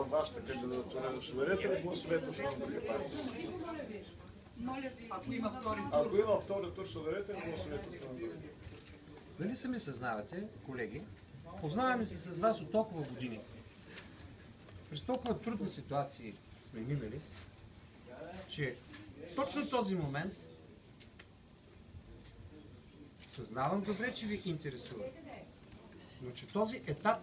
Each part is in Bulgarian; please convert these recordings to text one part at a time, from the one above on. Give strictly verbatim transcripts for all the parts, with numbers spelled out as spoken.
вашата кандидатура, ще дадете ли гласовете си на други партии? Ако има втори тур. Ако има втори тур, ще дадете ли гласовете си на други? Дали сами съзнавате, колеги, познаваме се с вас от толкова години. През толкова трудни ситуации сме минали, че точно този момент съзнавам добре, че ви интересува. Но че този етап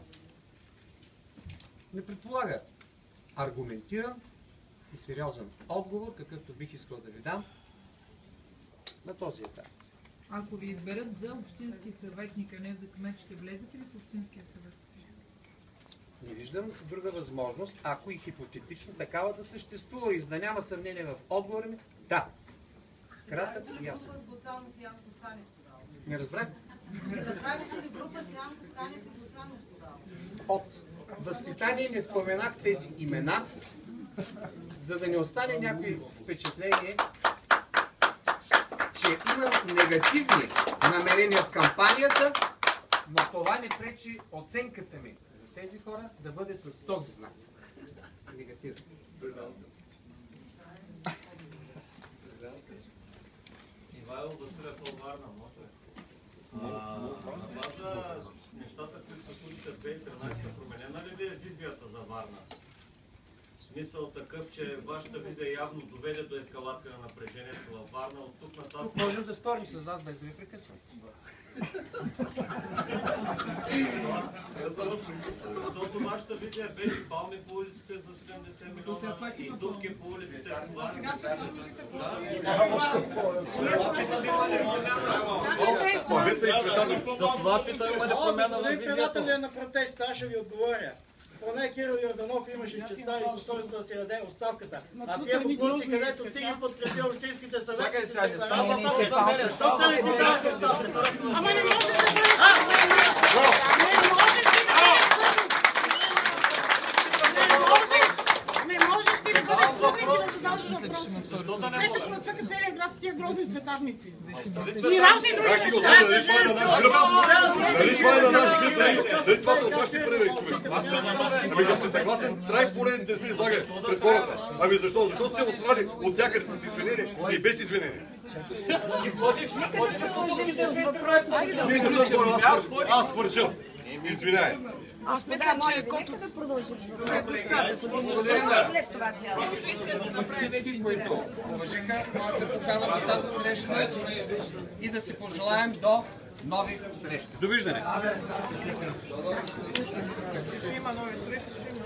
не предполага аргументиран и сериозен отговор, какъвто бих искал да ви дам на този етап. Ако ви изберат за общински съветник, а не за кмет, ще влезете ли в общинския съвет? Не виждам друга възможност, ако и хипотетично такава да съществува и за да няма съмнение в отговора ми. Да. Кратък и ясен. Не разбрах. От възпитание не споменах тези имена, за да не остане някой впечатление, че имам негативни намерения в кампанията, но това не пречи оценката ми за тези хора да бъде с този знак. Негативно. Ивайло Василев от Варна, може ли? На база нещата, които се случиха в две хиляди и тринадесета, променена ли ви е визията за Варна? Смисъл такъв, че вашата визия явно доведе до ескалация на напрежението във Варна. От тук нататък... Тук можем да спорим с вас, без да ви прекъсвам. Защото вашата визия беше палми по улиците за седемдесет милиона и дупки по улиците в Варна. За това питам, има ли промяна на визията? Председателя на протеста, аз ще ви отговоря. Поне Кирил Йорданов имаше честа и достоинство да си даде оставката. А тия попълти, където ти ги подкрепи общинските съвети, защото не си дават оставката. Ама не може да бъдеш... Не можеш ти да бъдеш слугин и да задаваш въпроси. След като нацъка целият град с тия грозни цветарници. И разни други неща. Дали това е на наш грип? Дали това са от нашите първи човек? Ами като си съгласен, трай поне да се излага пред хората. Ами защо? Защо сте останали от всякъде с извинение и без извинение? Ние не съм хора, аз свърча. Извиняй. Аз мисля, че нека да продължим с въпроса. Всички, които уважиха моята покана за тази среща и да си пожелаем до нови срещи. Довиждане! Ще има нови срещи, ще има